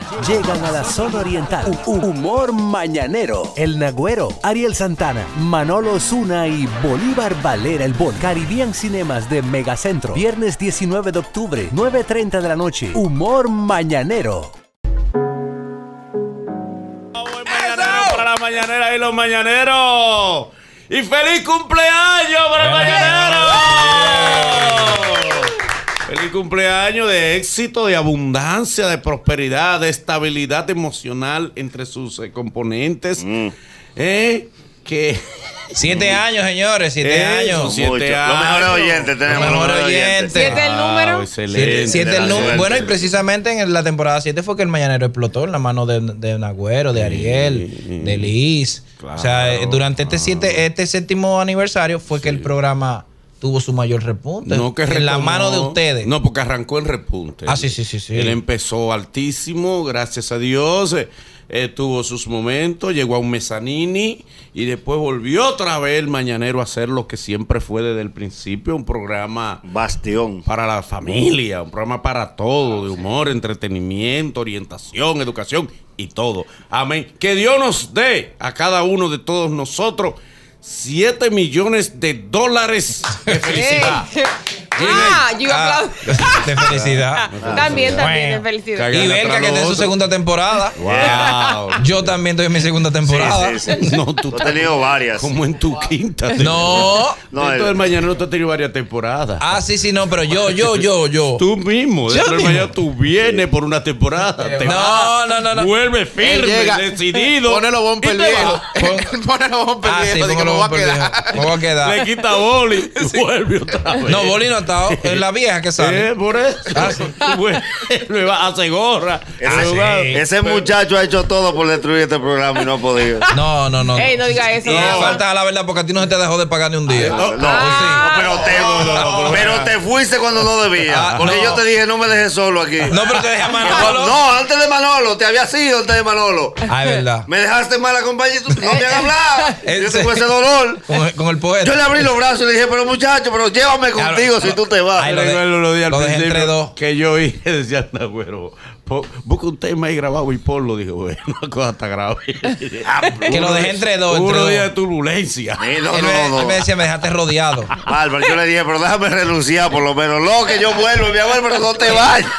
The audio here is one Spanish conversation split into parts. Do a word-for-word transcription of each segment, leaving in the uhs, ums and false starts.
llegan a la zona oriental. U- Humor Mañanero. El Nagüero, Ariel Santana, Manolo Osuna y Bolívar Valera el Bol. Caribbean Cinemas de Megacentro. Viernes diecinueve de octubre, nueve y treinta de la noche. Humor Mañanero. Mañanero para la mañanera y los mañaneros. ¡Y feliz cumpleaños para el mañanero! Feliz cumpleaños de éxito, de abundancia, de prosperidad, de estabilidad emocional entre sus eh, componentes. Mm. Eh, que Siete años, señores, siete Eso, años. siete Mucho. años. Los mejores oyentes tenemos. Los mejores oyentes. ¿Siete el número? Wow, excelente. Siete, siete el número. suerte. Bueno, y precisamente en la temporada siete fue que el Mañanero explotó en la mano de, de Nagüero, de Ariel, Sí. de Liz. Claro, o sea, eh, durante este, siete, este séptimo aniversario fue que el programa tuvo su mayor repunte. No, que en la retomó- mano de ustedes. No, porque arrancó en repunte. Ah, sí, sí, sí, sí. Él empezó altísimo, gracias a Dios. Eh, eh, tuvo sus momentos, llegó a un Mezzanini y después volvió otra vez el Mañanero a hacer lo que siempre fue desde el principio, un programa Bastión. para la familia, un programa para todo, de humor, entretenimiento, orientación, educación y todo. Amén. Que Dios nos dé a cada uno de todos nosotros siete millones de dólares de felicidad. Ah, yo iba a Ah, aplaudir. de felicidad. También, también, de Bueno. felicidad. Caga- Y Belka, que está en su segunda temporada. Wow. Yo también estoy en mi segunda temporada. Sí, sí, sí. No, tú He estás tenido varias. como en tu quinta. No. No, Dentro el- del Mañanero tú has tenido varias temporadas. Ah, sí, sí, no, pero yo, yo, yo, yo. Tú mismo, Yo dentro del mismo. Mañanero tú vienes por una temporada. Te No, vas, no, no, no. Vuelve Él firme, llega, decidido. Pone los bumper y te viejos. vas. Pone los bumper Ah, sí, viejos. Dice que póngalo me voy a por quedar. viejo. Me voy a Le quedar. quita boli y vuelve otra vez. No, Boli no ha estado. Es la vieja que sale. Eh, por eso. Ah, sí. Me va a hacer gorra. Ese, Ah, sí. ese muchacho ha hecho todo por destruir este programa y no ha podido. No, no, no. Ey, no diga eso. Y no. le falta la verdad porque a ti no se te dejó de pagar ni un día. No, no, Ah. pero, te, No, no, no, pero te fuiste cuando no debías. Ah, porque no. yo te dije, no me dejes solo aquí. No, pero te deja Manolo. No, antes de Manolo, te había sido antes de Manolo. Ah, es verdad. Me dejaste mal acompañado y tú no me has hablado. Yo Ese- tengo ese dolor. Con el, con el poeta. Yo le abrí los brazos y le dije, pero muchacho, pero llévame Claro. contigo si tú te vas. Ay, Yo lo de- recuerdo los días al lo dejé principio entre dos. que yo oí que decía Nagüero, po- busca un tema ahí grabado y ponlo. Dije, bueno, la cosa está grave. Que lo dejé entre dos. Hubo entre unos dos. días de turbulencia. Sí, no, él, no, me, no. él me decía, me dejaste rodeado. Bárbaro, yo le dije, pero déjame renunciar por lo menos. Lo que yo vuelvo, mi amor, pero no te vayas.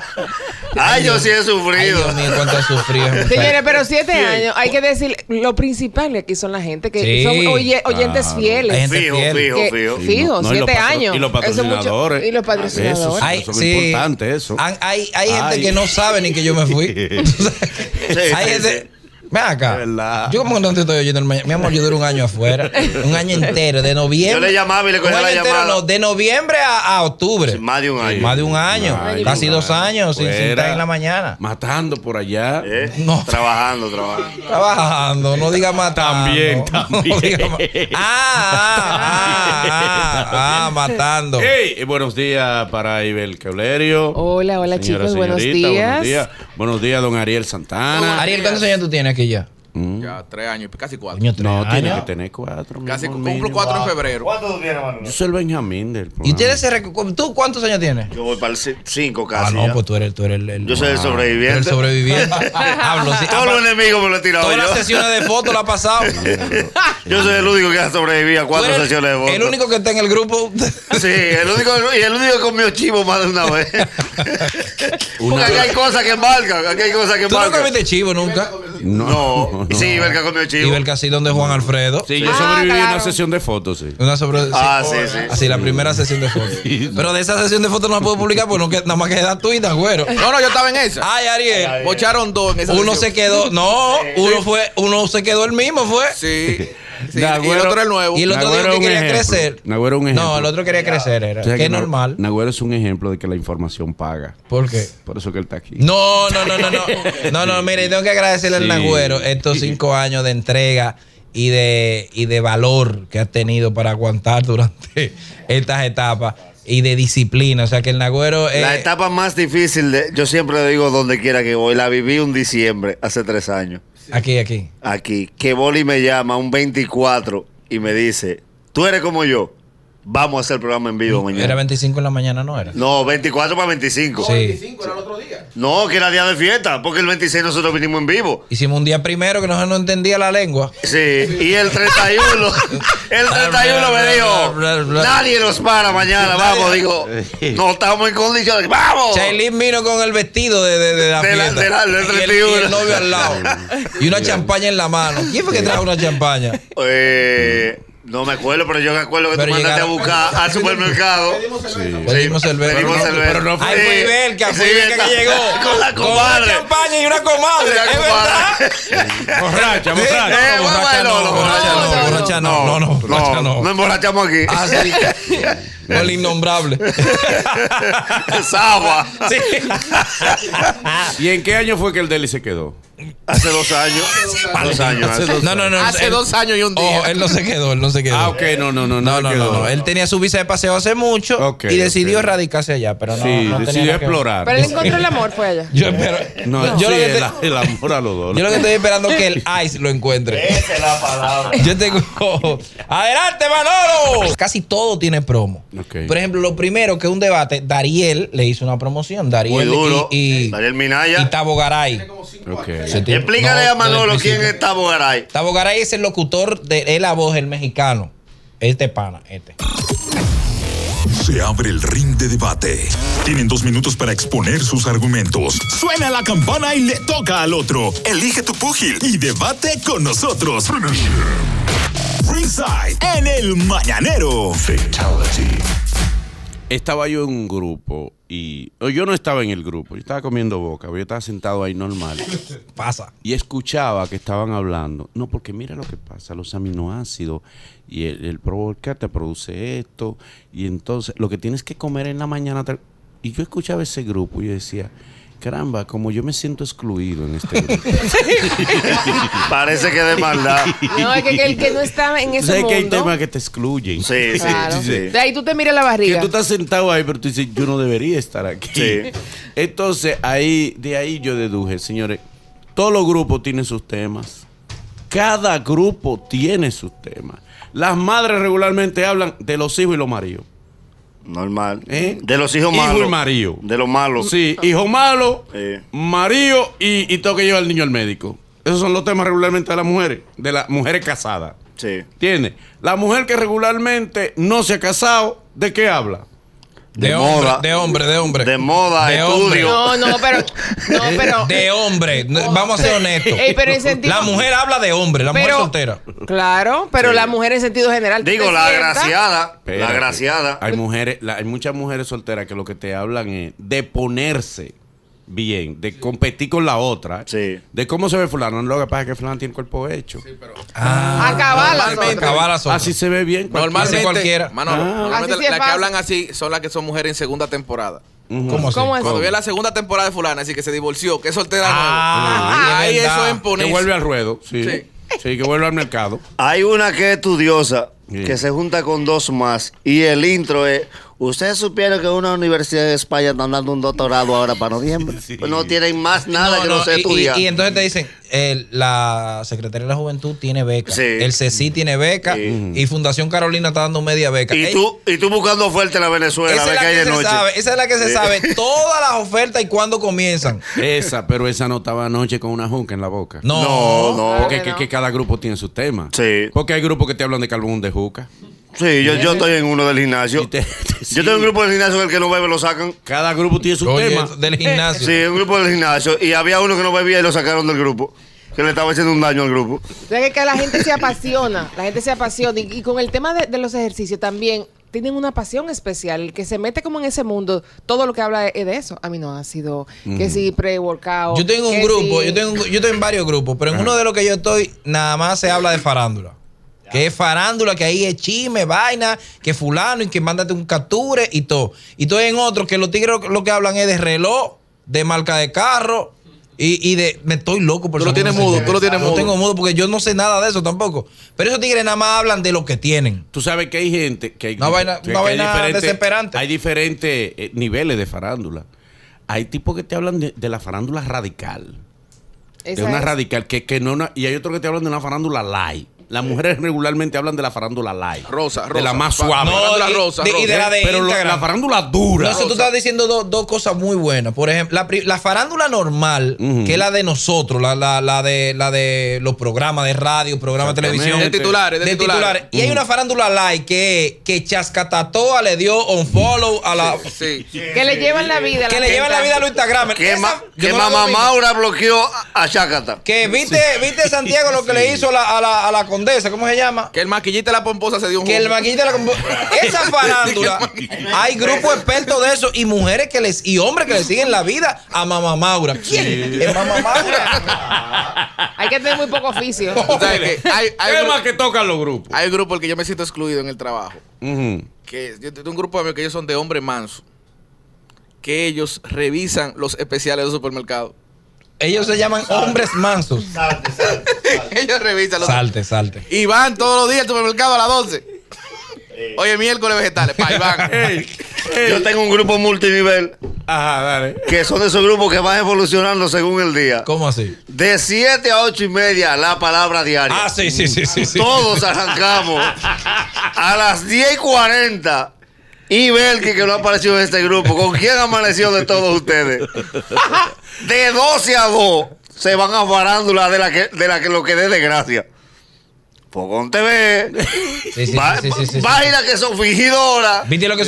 Ay, yo sí he Ay, sufrido. Dios mío, cuánto he sufrido. Señores, pero siete años, hay que decir, lo principal aquí son la gente que Sí, son oye- oyentes claro. fieles. Hay gente Fijo, fiel. fijo, Que- fijo. fijo, No, y los siete patro- años. Y los Eso es mucho- patrocinadores. y los patrocinadores. Eso, Hay, eso es sí. importante, eso. Hay, hay, hay gente Ay. que no sabe ni que yo me fui. hay sí, gente. Ven acá. De verdad. Yo como no te estoy oyendo el mañana. Mi amor, yo duré un año afuera. Un año entero, de noviembre. Yo le llamaba y le cogía Un la año entero, llamada. no, de noviembre a, a octubre. Sí, más de un año. Más de un año. Ay, Casi no, dos años sin, sin fuera, estar en la mañana. Matando por allá. ¿Eh? No. Trabajando, trabajando. Trabajando, no diga matando. También, No también. diga ma- ah, ah, ah, ah, ah, matando. Hey, eh, buenos días para Ibel Queulerio. Hola, hola, Señora, chicos, buenos señorita, días. Buenos días. Buenos días, don Ariel Santana. Ariel, ¿cuántos años tú tienes aquí ya? Ya, tres años, casi cuatro. Coño, tres No, tiene años. que tener cuatro. mi Casi amor, cumplo mínimo. cuatro en febrero. ¿Cuánto tú tienes, Manuel? Yo soy el Benjamín del ¿Y programa. ustedes se recu- ¿Tú cuántos años tienes? Yo voy para el ci- cinco Ah, casi. no, ya. pues tú eres, tú eres el, el- Yo soy el tú eres sobreviviente. el sobreviviente. Hablo, sí. Todos los Apa- enemigos me lo he tirado Todas las yo. sesiones de fotos la ha pasado. Yo soy el único que ha sobrevivido a Tú cuatro eres sesiones de voto. el único que está en el grupo. Sí, el único, y el único que comió chivo más de una vez. Porque aquí hay cosas que marcan, aquí hay cosas que ¿Tú nunca marcan. viste chivo nunca? No, no. sí, Belka comió Y chivo. ver casi donde Juan Alfredo. Sí, yo Ah, sobreviví a claro. una sesión de fotos, sí. Una sobre, Ah, sí, sí. Así, la primera sesión de fotos. Pero de esa sesión de fotos no la puedo publicar porque no queda- nada más queda tuita, güero. No, no, yo estaba en esa. Ay, Ariel. Bocharon dos en esa Uno sesión. se quedó. No, uno fue, uno se quedó el mismo, fue. Sí. Sí, y Nagüero- el otro el nuevo. Y el otro Nagüero dijo es que un quería ejemplo. crecer. Nagüero es un ejemplo. No, el otro quería crecer, era. O sea Que es Na- normal. Nagüero es un ejemplo de que la información paga. ¿Por qué? Por eso que él está aquí. No, no, no, no, no. No, no, mire, tengo que agradecerle al Sí. Nagüero estos cinco años de entrega y de, y de valor que ha tenido para aguantar durante estas etapas y de disciplina. O sea que el Nagüero es. La etapa más difícil, de, yo siempre le digo donde quiera que voy, la viví un diciembre, hace tres años, Aquí, aquí. aquí, que Boli me llama un veinticuatro y me dice, tú eres como yo. vamos a hacer el programa en vivo mañana. Era veinticinco en la mañana, ¿no era? No, veinticuatro para veinticinco. Sí. veinticinco era el otro día. No, que era día de fiesta, porque el veintiséis nosotros vinimos en vivo. Hicimos un día primero que no, no entendía la lengua. Sí, y el treinta y uno, el treinta y uno me dijo, nadie nos para mañana, vamos, digo, no estamos en condiciones, vamos. Chailin vino con el vestido de, de, de la De la- fiesta. de la- del y, el, treinta y uno. y el novio al lado. Y una champaña en la mano. ¿Quién fue que trajo una champaña? Eh, no me acuerdo, pero yo me acuerdo que Pero tú mandaste a llegaron- buscar al supermercado. Pedimos el Pedimos verbo. el pero no fue- Ay, fue Ibelka, fue Sí, Ibelka que llegó. con la comadre. una champaña y una comadre. La ¿Es comadre. verdad? Borracha, Eh, borracha. No, borracha bueno, no, no, borracha no, no, no, borracha no, no, no, borracha No, no. no emborrachamos aquí. Ah, sí. Con el innombrable. Sagua. Sí. ¿Y en qué año fue que el Deli se quedó? Hace dos años. Dos años. Hace hace- dos No, no, no. Hace él- dos años y un día. Ojo, él no se quedó, él no se quedó. Ah, ok, no, no, no. No, no, se no, quedó. no. Él tenía su visa de paseo hace mucho Ok, y decidió ok. radicarse allá, pero no, Sí, no tenía decidió nada que ver. explorar. Pero él encontró el amor, fue allá. Yo espero. No, yo, sí, lo que el, te- el amor a los dos. yo lo que estoy esperando es que el Ice lo encuentre. Esa es la palabra. Yo tengo. ¡Adelante, Manolo! Casi todo tiene promo. Ok. Por ejemplo, lo primero que un debate, Dariel le hizo una promoción. Muy Dariel duro. y, y, Dariel y Minaya. Tabo Garay. Ok. Ese tipo- Explícale no, a Manolo desde el quién principio. es Tabo Garay. Tabo Garay es el locutor de la voz, el mexicano. Este pana, este. Se abre el ring de debate. Tienen dos minutos para exponer sus argumentos. Suena la campana y le toca al otro. Elige tu púgil y debate con nosotros. Ringside en el Mañanero. Fatality. Estaba yo en un grupo y o yo no estaba en el grupo, yo estaba comiendo boca, yo estaba sentado ahí normal Pasa. y escuchaba que estaban hablando. No, porque mira lo que pasa, los aminoácidos y el, el provocar te produce esto y entonces lo que tienes que comer en la mañana. te- Y yo escuchaba ese grupo y yo decía, caramba, como yo me siento excluido en este grupo. Parece que de maldad. No, es que, que el que no está en ese ¿Sabes que hay mundo. temas que te excluyen? Sí, sí, Claro. sí. De ahí tú te miras la Que barriga. tú estás sentado ahí, pero tú dices, yo no debería estar aquí. Sí. Entonces, ahí, de ahí yo deduje, señores, todos los grupos tienen sus temas. Cada grupo tiene sus temas. Las madres regularmente hablan de los hijos y los maridos. Normal. ¿Eh? De los hijos Hijo malos. y marido. De los malos. Sí, hijo malo, Sí. marido y, y tengo que llevar al niño al médico. Esos son los temas regularmente de las mujeres, de las mujeres casadas. Sí. ¿Entiendes? La mujer que regularmente no se ha casado, ¿de qué habla? De, De hombre, moda. de hombre, de hombre. De moda, De estudio. No, no, pero. No, pero. De hombre. Vamos a ser honestos. Ey, pero en sentido- La mujer habla de hombre, la mujer Pero- soltera. Claro, pero Sí. la mujer en sentido general. tú Digo, te la sientas- agraciada. La Espérate. agraciada. Hay mujeres, la- hay muchas mujeres solteras que lo que te hablan es de ponerse bien, de competir con la otra, Sí. de cómo se ve fulano. Lo que pasa es que fulano tiene el cuerpo hecho. Ah, Acabar las Normalmente- otras. acabar las otras. Así se ve bien. Normalmente, Hace cualquiera. Manolo, Ah. normalmente Así sí es las que fácil. hablan así son las que son mujeres en segunda temporada. ¿Cómo así? ¿Cómo así? Cuando viene la segunda temporada de fulana, así que se divorció, que es soltera Ah, nueva. es Ahí verdad. eso es Que ponerse. vuelve al ruedo, sí. Sí. Sí, que vuelve al mercado. Hay una que es estudiosa, Sí. que se junta con dos más. Y el intro es: ustedes supieron que una universidad de España están dando un doctorado ahora para noviembre. Sí. Pues no tienen más nada que no, se y- estudiar. Y, y entonces te dicen, el- la Secretaría de la Juventud tiene beca, Sí. el C E C I tiene beca Sí. y Fundación Carolina está dando media beca. y, Ey, tú, y tú buscando oferta en la Venezuela, esa a ver es qué la hay que de se noche. sabe, esa es la que se Sí. sabe todas las ofertas y cuándo comienzan. Esa, pero esa no estaba anoche con una juca en la boca. No, No, no. Porque Claro que que, no. que cada grupo tiene su tema. Sí. Porque hay grupos que te hablan de carbón de juca. Sí, yo, yo estoy en uno del gimnasio. Y te- sí. Yo tengo un grupo del gimnasio que el que no bebe lo sacan. Cada grupo tiene su Oye, tema. del gimnasio. Sí, un grupo del gimnasio. Y había uno que no bebía y lo sacaron del grupo. Que le estaba haciendo un daño al grupo. O sea, que, que la gente se apasiona, la gente se apasiona. Y, y con el tema de, de los ejercicios también tienen una pasión especial. El que se mete como en ese mundo, todo lo que habla es de eso. Aminoácidos, que si pre-workout. Yo tengo un que grupo, si- yo tengo, un- yo estoy en varios grupos, pero en uno de los que yo estoy, nada más se habla de farándula. Que es farándula, que ahí es chisme, vaina, que fulano y que mándate un capture y todo. Y estoy en otro que los tigres lo, lo que hablan es de reloj, de marca de carro y, y de... Me estoy loco por Tú lo eso, tienes no sé mudo, qué. tú lo tienes Lo mudo. tengo mudo porque yo no sé nada de eso tampoco. Pero esos tigres nada más hablan de lo que tienen. Tú sabes que hay gente que hay, Una vaina- que una hay vaina diferentes- desesperante. Hay diferentes eh, niveles de farándula. Hay tipos que te hablan de, de la farándula radical. Esa de una es. radical que, que no una- y hay otros que te hablan de una farándula light. las mujeres regularmente hablan de la farándula light. Rosa, De la rosa. más Fa- suave. No, la y- rosa, de- y rosa. de la de Pero lo- Instagram. la farándula dura. No sé, tú estás diciendo do- dos cosas muy buenas. Por ejemplo, la, pri- la farándula normal, Ujú. que es la de nosotros, la, la, la de la de los programas de radio, programas de televisión. De titulares, de, de titulares. titulares. Y hay una farándula light que, que Chascatatoa le dio un follow a la. Sí. Que le llevan la vida. a Que la le llevan la gente. vida a los Instagram. Que, Esa- ma- yo que no la Mamá domino. Maura bloqueó a, a Chácata. Que viste, viste Santiago lo que le hizo a la, a, la, a la condesa, ¿cómo se llama? Que el maquillita de la pomposa se dio un Que el jugo. maquillista de la compo- esa farándula, hay grupos expertos de eso y mujeres que les y hombres que le siguen la vida a Mamá Maura. ¿Quién es Mamá Maura? Hay que tener muy poco oficio. O sea, que hay, hay, ¿Qué un, más que tocan los grupos? hay un grupo al que yo me siento excluido en el trabajo. Ujú. Que yo tengo un grupo de amigos que ellos son de hombres mansos. Que ellos revisan los especiales del supermercado. Ellos se llaman hombres mansos. Ellos revisan los Salte, salte. Y van todos los días al supermercado a las doce. Oye, miércoles vegetales, pa, y van. Ey, ey. Yo tengo un grupo multinivel Ajá, dale. que son de esos grupos que van evolucionando según el día. ¿Cómo así? De siete a ocho y media la palabra diaria. Ah, sí, sí, sí, sí. sí. Todos arrancamos a las diez y cuarenta. Y Belki, que no apareció en este grupo. ¿Con quién amaneció de todos ustedes? De doce a dos se van a farándula de la que, de la que lo que dé de gracia. Fogón T V. Sí, sí, Va- sí, sí, sí, sí. Páginas que son fingidoras. ¿Viste lo que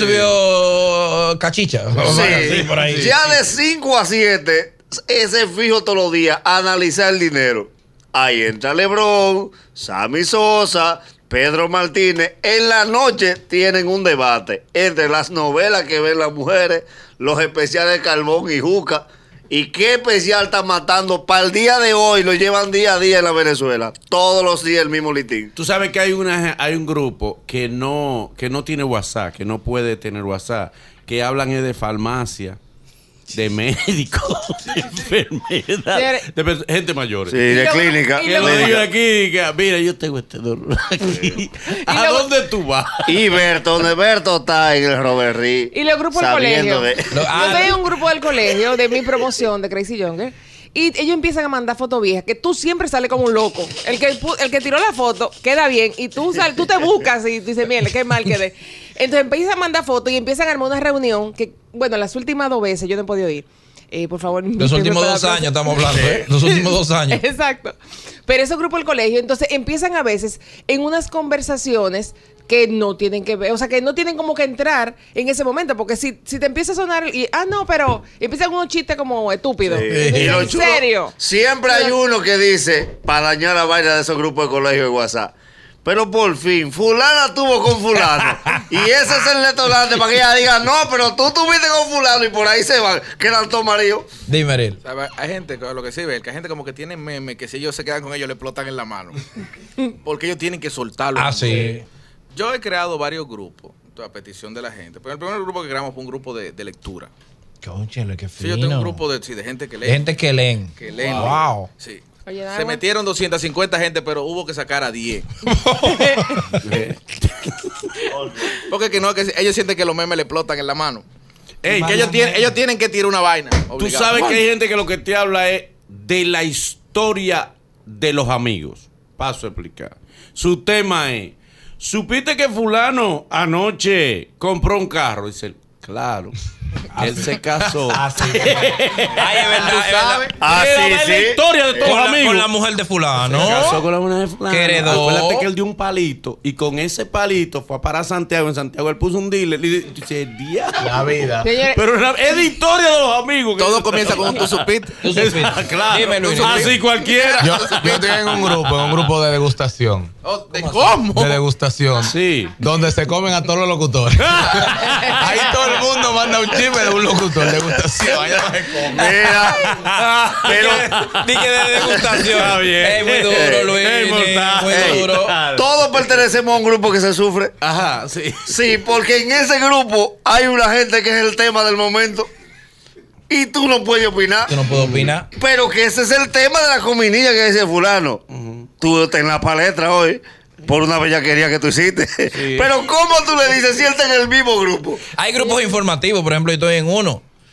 subió Cachicha? Sí. Sí, por ahí. Ya de cinco a siete, ese fijo todos los días, analizar el dinero. Ahí entra Lebron, Sammy Sosa, Pedro Martínez. En la noche tienen un debate entre las novelas que ven las mujeres, los especiales de Carbón y Juca. ¿Y qué especial está matando para el día de hoy? Lo llevan día a día en la Venezuela. Todos los días el mismo litín. Tú sabes que hay una hay un grupo que no que no tiene WhatsApp, que no puede tener WhatsApp, que hablan es de farmacia, de médicos, de enfermedades, de pers- gente mayor. Sí, de lo- clínica. y Que lo luego- digan aquí, que mira, yo tengo este dolor aquí. ¿A luego- dónde tú vas? Y Berto, donde Berto está en el Robert Reed. Y los grupos del sabiendo colegio. de- Lo- Yo ah, tengo un grupo del colegio de mi promoción de Crazy Younger. Y ellos empiezan a mandar fotos viejas, que tú siempre sales como un loco. El que, pu- el que tiró la foto queda bien y tú sal, tú te buscas y dices, mira, qué mal quedé. Entonces empiezan a mandar fotos y empiezan a armar una reunión que, bueno, las últimas dos veces yo no he podido ir. Eh, por favor, Los invítenme últimos para dos la años próxima. estamos hablando, ¿eh? Los últimos dos años. Exacto. Pero esos grupos del colegio, entonces empiezan a veces en unas conversaciones que no tienen que ver, o sea, que no tienen como que entrar en ese momento, porque si, si te empieza a sonar y, ah, no, pero empiezan unos chistes como estúpidos. Sí. Y Y lo ¿En chulo, serio? Siempre hay uno que dice, para dañar la vaina de esos grupos de colegio de WhatsApp. Pero por fin, fulana tuvo con fulano. Y ese es el detonante para que ella diga, no, pero tú tuviste con fulano y por ahí se van. Quedan todos maridos. Dime, Ariel. O sea, hay gente, lo que sí ve, que hay gente como que tiene memes que si ellos se quedan con ellos le explotan en la mano. Porque ellos tienen que soltarlo. Ah, sí. Yo he creado varios grupos a petición de la gente. Pero el primer grupo que creamos fue un grupo de, de lectura. Cónchale, qué Sí, fino. yo tengo un grupo de, sí, de gente que lee. De gente que leen. que leen. Wow. Sí. Oye, dame Se un- metieron doscientas cincuenta gente, pero hubo que sacar a diez. Porque que no, que ellos sienten que los memes le explotan en la mano. Ey, Que ellos tienen, ellos tienen que tirar una vaina. Tú obligado. sabes que hay gente que lo que te habla es de la historia de los amigos. Paso a explicar. Su tema es, ¿supiste que fulano anoche compró un carro? Dice, claro. Él se casó. Ah, sí. Ay, es verdad, es verdad. Ah, Era sí, la sí. historia de todos Con los la, amigos. con la mujer de fulano. Se casó con la mujer de fulano. Que heredó. Acuérdate que él dio un palito y con ese palito fue a parar a Santiago. En Santiago él puso un dealer y dice, diablo. La vida. Señores, Pero era- es la historia de los amigos. Todo comienza con un tú supiste. Tú supiste. Ah, claro. Dime, Luis. Así cualquiera. Yo, yo estoy en un grupo, en un grupo de degustación. Oh, ¿de cómo? De degustación. Sí. Donde se comen a todos los locutores. Ahí todo el mundo manda un chisme de un locutor. Degustación. Allá se come. Mira, pero Dije de degustación. Está bien. Ey, muy duro, Luis. Ey, mortal. Muy Ey. duro. todos pertenecemos a un grupo que se sufre. Ajá, sí. Sí, porque en ese grupo hay una gente que es el tema del momento. Y tú no puedes opinar. Yo no puedo opinar. Pero que ese es el tema de la cominilla que dice fulano. Tú estás en la palestra hoy por una bellaquería que tú hiciste. Pero ¿cómo tú le dices si él está en el mismo grupo? Hay grupos informativos, por ejemplo, yo estoy en uno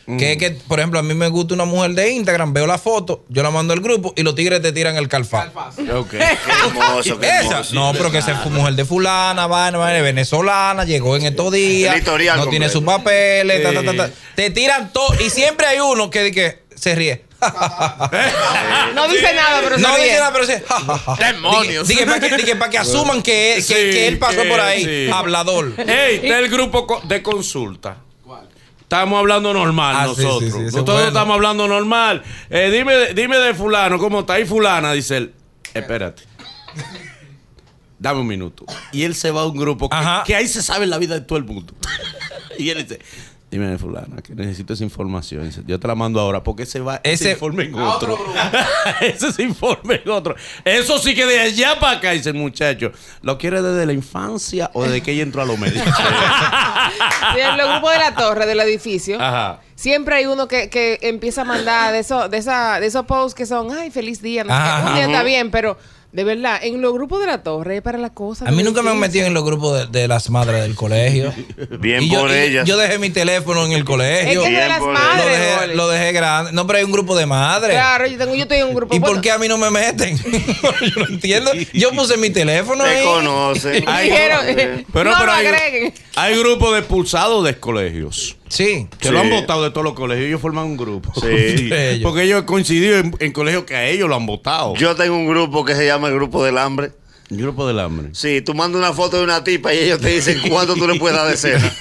Mm. Que es que, por ejemplo, a mí me gusta una mujer de Instagram, veo la foto, yo la mando al grupo y los tigres te tiran el calfaz. Okay. Qué hermoso, qué Esa, hermoso. no, pero que esa fue mujer de fulana, vaina, vaina, venezolana, llegó en estos días, El historial no tiene completo. sus papeles, ta, ta, ta, ta. Te tiran todo y siempre hay uno que, que se ríe. No dice nada, pero se No ríe. dice nada, pero se. Demonios. Dije para que, dije, pa' que asuman que, que, Sí, que él pasó que por ahí. sí. Hablador. Ey, está el grupo co- de consulta. Estamos hablando normal Ah, sí, nosotros. sí, sí, eso es nosotros bueno. estamos hablando normal. Eh, dime, dime de fulano, ¿cómo está? Y fulana, dice él. Espérate. Dame un minuto. Y él se va a un grupo que, Ajá. que ahí se sabe la vida de todo el mundo. Y él dice, dime de fulana, que necesito esa información. Dice, yo te la mando ahora porque ese va, ese Ese- informe en otro. Ese se informe en otro. Eso sí que de allá para acá, dice el muchacho. ¿Lo quiere desde la infancia o desde que ella entró a los medios? Sí, en los grupos de la torre del edificio. Ajá. Siempre hay uno que, que empieza a mandar de esos de esa, de esos posts que son, ay, feliz día. No sé Ajá. qué. Un día está bien, pero de verdad, en los grupos de la torre es para las cosas. A mí del nunca me han edificio. metido en los grupos de, de las madres del colegio. Bien Y yo, por y ellas. yo dejé mi teléfono en el Es colegio. que es de Bien las por Lo madres, dejé, Boli. lo dejé grande. No, pero hay un grupo de madres. Claro, yo, tengo, yo estoy en un grupo. ¿Y bueno, por qué a mí no me meten? Yo no entiendo. Yo puse mi teléfono Te ahí. conocen. Ay, dijeron, eh, Pero, no pero lo hay, agreguen. hay grupos de expulsados de colegios. Sí. Que Sí. lo han votado de todos los colegios. Ellos forman un grupo. Sí. Ellos. Porque ellos han coincidido en, en colegios que a ellos lo han votado. Yo tengo un grupo que se llama el Grupo del Hambre. Un grupo del hambre. Sí, tú mandas una foto de una tipa y ellos te dicen cuánto tú le puedes dar de cena.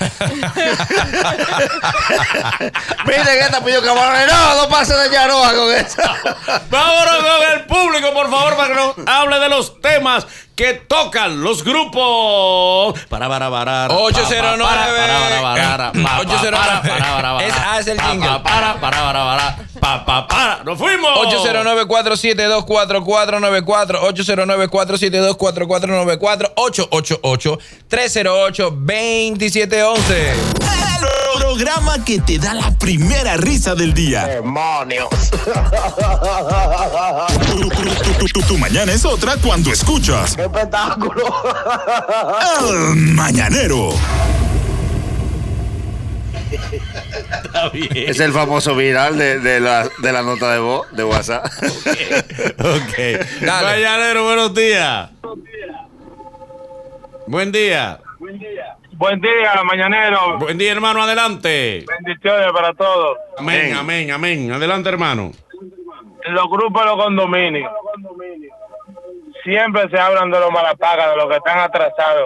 Miren esta pillo camarón. No, no pases de Yaroa con esa. Vámonos con el público, por favor, para que nos hable de los temas que tocan los grupos. Para, para, para. ocho cero nueve. Para, para, para, para. ocho cero nueve. Para, para, para, para. Es- ah, es el jingle. Para, para, para, para. Para, para, para. ¡Nos fuimos! ocho cero nueve, cuatro siete dos, cuatro cuatro nueve cuatro, ocho cero nueve, cuatro siete dos, cuatro cuatro nueve cuatro, ocho ocho ocho, tres cero ocho, dos siete uno uno. El programa que te da la primera risa del día. ¡Demonios! Tu, tu- tu- tu- tu mañana es otra cuando escuchas ¡Qué espectáculo! El Mañanero. Está bien. Es el famoso viral de, de, la, de la nota de voz de WhatsApp. Ok. Dale. Mañanero, buenos días. Buen día. Buen día, mañanero. Buen día, hermano. Adelante. Bendiciones para todos. Amén, amén, amén. Adelante, hermano. En los grupos de los condominios siempre se hablan de los malapagas, de los que están atrasados.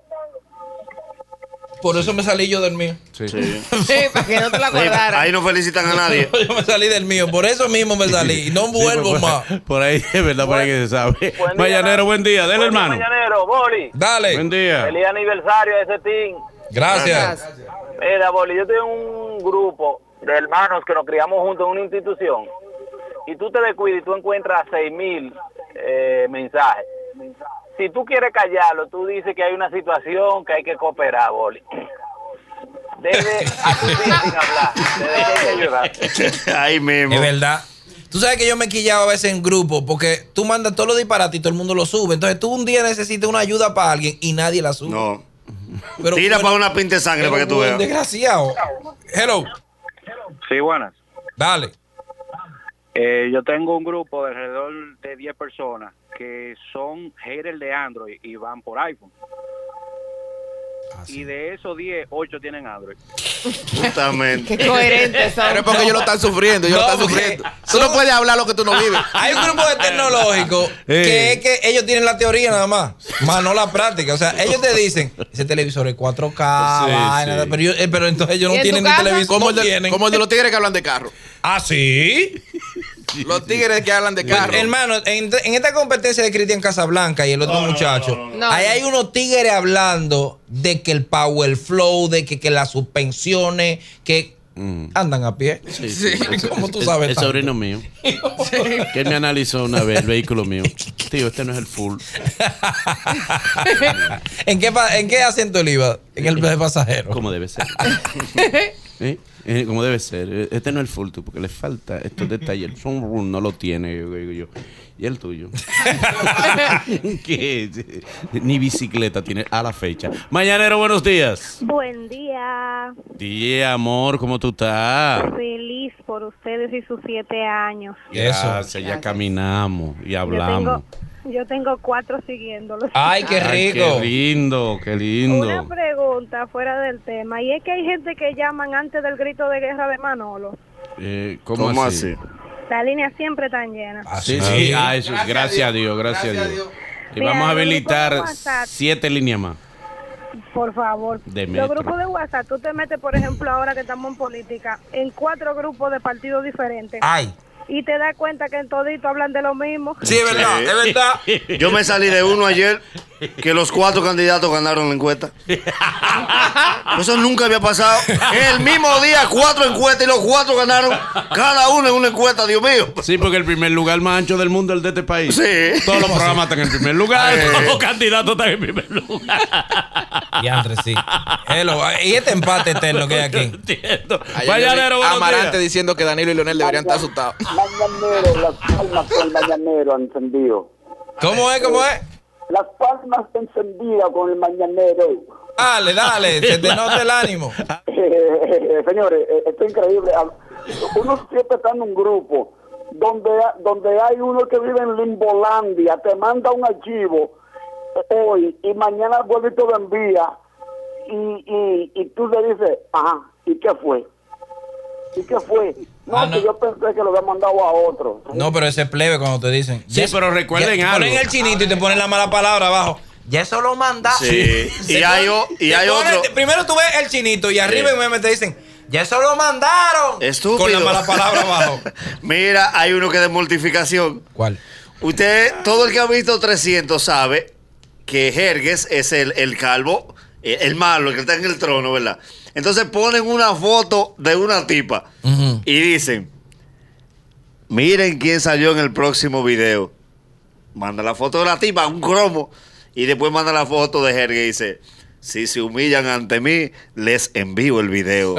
Por eso me salí yo del mío. Sí. Sí. Sí, para que no te lo Sí, acordaras. ahí no felicitan a nadie. Yo me salí del mío. Por eso mismo me salí. Y no vuelvo por, más. Por ahí, es verdad, por ahí que se sabe. Buen día, Mañanero, buen día. Dele, Buen día, hermano. mañanero, Boli. Dale. Buen día. Feliz aniversario de ese team. Gracias. Mira, Boli, yo tengo un grupo de hermanos que nos criamos juntos en una institución. Y tú te descuidas y tú encuentras seis mil eh, mensajes. Si tú quieres callarlo, tú dices que hay una situación que hay que cooperar, Boli. Debe acudir sin hablar. Debe que ayudar. Ahí mismo. Es verdad. Tú sabes que yo me he quillado a veces en grupo porque tú mandas todos los disparates y todo el mundo lo sube. Entonces tú un día necesitas una ayuda para alguien y nadie la sube. No. Pero Tira bueno, para una pinta de sangre pero para que tú buen veas. desgraciado. Hello. Sí, buenas. Dale. Eh, yo tengo un grupo de alrededor de diez personas que son haters de Android y van por iPhone. Y de esos diez, ocho tienen Android. Justamente. Qué coherentes son. Pero es porque ellos lo están sufriendo, ellos No, lo están porque sufriendo. Tú no puedes hablar lo que tú no vives. Hay un grupo de tecnológicos que es que ellos tienen la teoría nada más, más no la práctica. O sea, ellos te dicen, ese televisor es cuatro K, Sí, vaina, sí. pero, yo- eh, pero entonces ellos ¿Y no en tu tienen ni casa? televisor. Como no el, de, tienen. como el de los tigres que hablan de carro. ¿Ah, sí? Los tigres que hablan de carro. Hermano, en, en esta competencia de Cristian Casablanca y el otro muchacho, no. ahí hay unos tigres hablando de que el power flow, de que, que las suspensiones, que andan a pie. Sí, Sí, sí. ¿cómo tú El- sabes El, tanto? sobrino mío. Que él me analizó una vez el vehículo mío. Tío, este no es el full. ¿En qué, pa- ¿En qué asiento él iba? En el de pasajero. Como debe ser. ¿Eh? Eh, como debe ser. Este no es el full tour, porque le falta estos detalles. El sound room no lo tiene, yo digo yo. ¿Y el tuyo? ¿Qué? Ni bicicleta tiene a la fecha. Mañanero, buenos días. Buen día. Día, amor, ¿cómo tú estás? Feliz por ustedes y sus siete años. Gracias, ya Gracias. caminamos y hablamos. Yo tengo, yo tengo cuatro siguiéndolos. Ay, qué Ay, rico. qué lindo, qué lindo. Una pregunta fuera del tema. Y es que hay gente que llaman antes del grito de guerra de Manolo. Eh, ¿Cómo, ¿Cómo así? así? La línea siempre está llena. Sí, sí, ah, eso es. Gracias a Dios, gracias a Dios. Y Mira, vamos a los habilitar grupos de WhatsApp. siete líneas más. Por favor. De Los metro. grupos de WhatsApp, tú te metes, por ejemplo, ahora que estamos en política, en cuatro grupos de partidos diferentes. Ay. Y te das cuenta que en todito hablan de lo mismo. Sí, es verdad, es verdad. Yo me salí de uno ayer que los cuatro candidatos ganaron la encuesta. Eso nunca había pasado. En el mismo día, cuatro encuestas y los cuatro ganaron, cada uno en una encuesta, Dios mío. Sí, porque el primer lugar más ancho del mundo es el de este país. Sí. Todos los programas están en primer lugar, Sí. todos los candidatos están en primer lugar. Diantre, sí. Hello. Y este empate eterno que hay aquí. Entiendo. Ayer Mañanero, yo vi buenos Amarante días. diciendo que Danilo y Leonel deberían estar asustados. Mañanero, las palmas con el mañanero encendido. ¿Cómo es? ¿Cómo es? Las palmas encendidas con el mañanero. Dale, dale, se te nota el ánimo. Eh, señores, eh, esto es increíble. Ah, Uno siempre está en un grupo donde, donde hay uno que vive en Limbolandia, te manda un archivo eh, hoy y mañana vuelve y te lo envía y, y, y tú le dices, ajá, ¿y qué fue? ¿Y qué fue? No, Ah, no. que yo pensé que lo había mandado a otro. No, pero ese plebe cuando te dicen. Sí, pero recuerden ya, algo. Ponen el chinito y te ponen la mala palabra abajo. Ya eso lo mandaron. Sí. Se Y hay, o- y te hay ponen- otro. Primero tú ves el chinito y arriba Sí. en meme te dicen, ya eso lo mandaron. Estúpido. Con la mala palabra abajo. Mira, hay uno que de mortificación. ¿Cuál? Usted, todo el que ha visto trescientos sabe que Jergues es el, el calvo, el, el malo, el que está en el trono, ¿verdad? Entonces ponen una foto de una tipa Ujú. y dicen, miren quién salió en el próximo video. Manda la foto de la tipa, un cromo, y después manda la foto de Jergues y dice, si se humillan ante mí, les envío el video.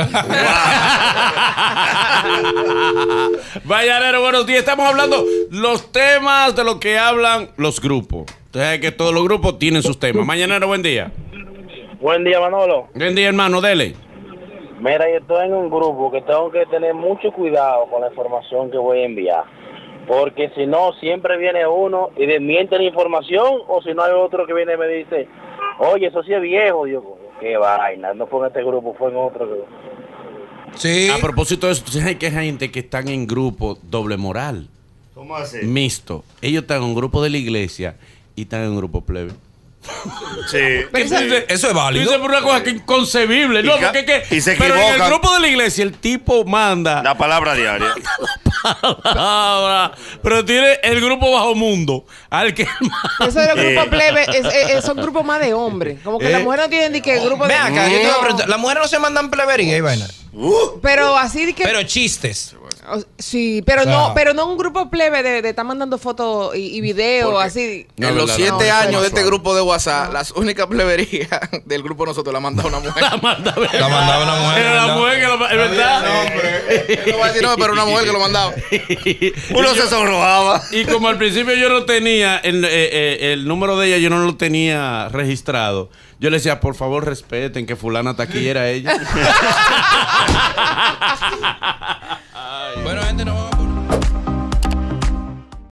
Mañanero, buenos días. Estamos hablando los temas de lo que hablan los grupos. Entonces hay que todos los grupos tienen sus temas. Mañanero, buen día. Buen día, Manolo. Buen día, hermano, dele. Mira, yo estoy en un grupo que tengo que tener mucho cuidado con la información que voy a enviar. Porque si no, siempre viene uno y desmiente la información, o si no hay otro que viene y me dice, oye, eso sí es viejo. Y yo, qué vaina, no fue en este grupo, fue en otro. Sí. A propósito de eso, tú sabes que hay gente que están en grupo doble moral, ¿Cómo así? mixto. Ellos están en un grupo de la iglesia y están en un grupo plebe. Sí. ¿Qué tú dices? Eso es válido. Tú dices por una cosa que es inconcebible. No, Y ca- porque que, y se pero en el equivocan. grupo de la iglesia el tipo manda La palabra diaria. palabra, pero tiene el grupo bajo mundo al que Eso de los grupos Eh. plebe es, es- es- son grupos más de hombres. Como que Eh. las mujeres no tienen ni que grupo de. Ven acá, yo te voy a No. preguntar, las mujeres no se mandan plebería y vaina. Uh, Pero así de que. Pero chistes. o- sí, pero O sea, no, pero no un grupo plebe de, de estar mandando fotos y, y videos Porque así. No, en los verdad, siete no, eso años no de este suave. grupo de WhatsApp, las únicas pleberías del grupo nosotros la ha mandado una mujer. la manda. La mandaba una mujer, Era la ¿verdad? mujer que lo es verdad. Él no va a decir no, pero una mujer que lo mandaba. uno se sonrojaba. Y como al principio yo no tenía el, eh, eh, el número de ella, yo no lo tenía registrado. Yo le decía, por favor, respeten que fulana está aquí, era ella. Bueno, gente, nos vemos.